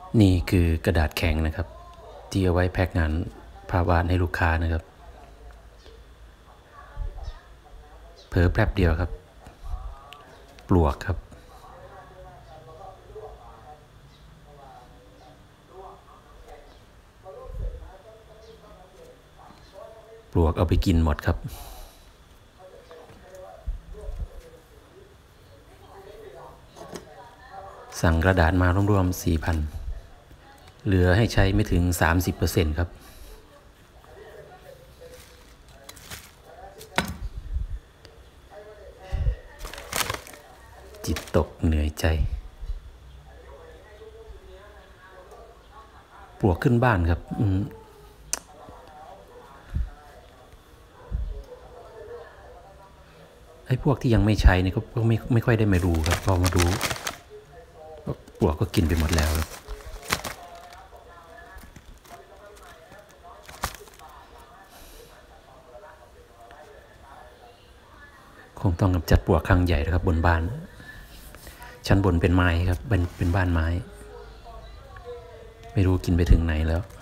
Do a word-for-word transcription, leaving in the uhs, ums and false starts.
นี่คือกระดาษแข็งนะครับที่เอาไว้แพ็กงานภาพวาดให้ลูกค้านะครับเผลอแป๊บเดียวครับปลวกครับปลวกเอาไปกินหมดครับสั่งกระดาษมารวมๆ สี่พัน เหลือให้ใช้ไม่ถึง สามสิบเปอร์เซ็นต์ ครับจิตตกเหนื่อยใจปลวกขึ้นบ้านครับไอ้พวกที่ยังไม่ใช้นี่ก็ไม่ไม่ค่อยได้มาดูครับพอมาดูปลวกก็กินไปหมดแล้วครับคงต้องกำจัดปลวกครั้งใหญ่นะครับบนบ้านชั้นบนเป็นไม้ครับเป็นเป็นบ้านไม้ไม่รู้กินไปถึงไหนแล้ว